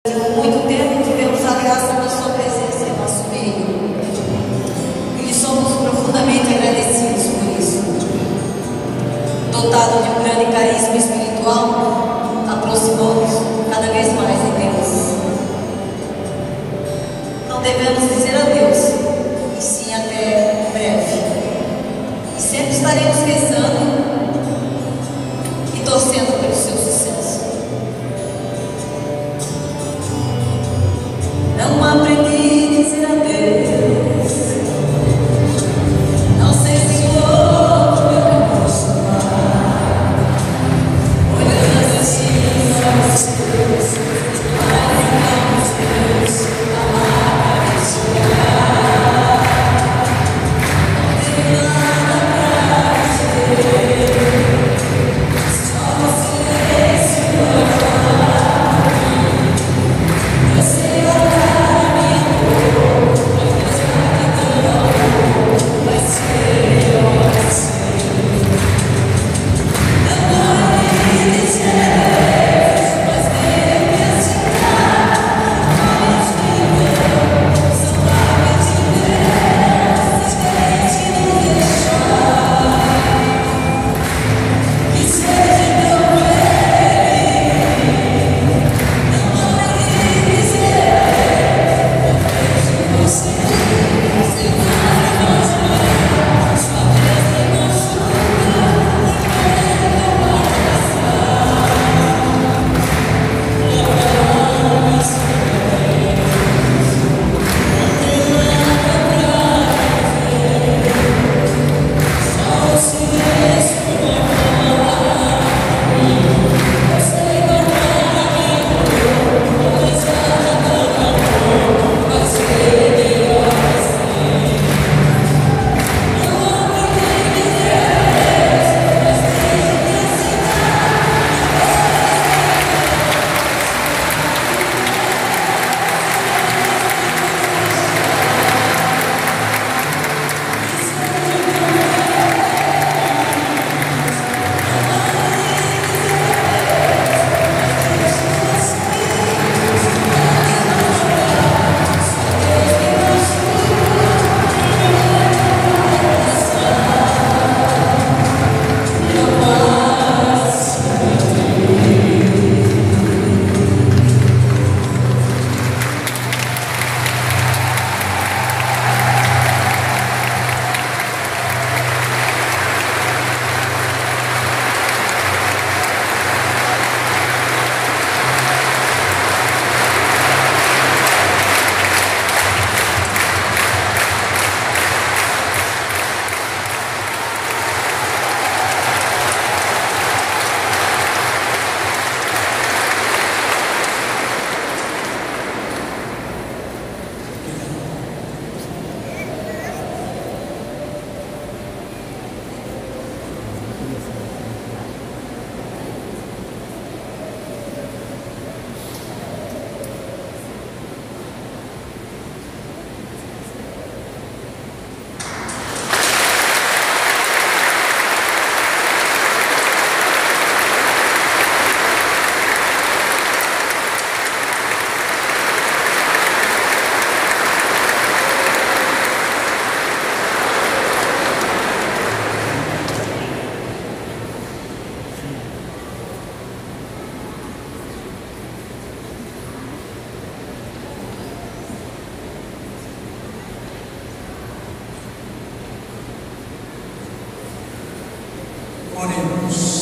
muito tempo tivemos a graça da sua presença em nosso meio e lhe somos profundamente agradecidos por isso. Dotado de um grande carisma espiritual, aproximou-nos cada vez mais de Deus. Não devemos dizer adeus, e sim até breve. E sempre estaremos rezando e torcendo pelo seu sucesso. Não aprendi a dizer adeus. Não sei se outro eu posso amar. Olhando assim para os teus, para ficar os teus, amar para chegar. Não tem nada para dizer, só o silêncio para falar. Eu sei oremos.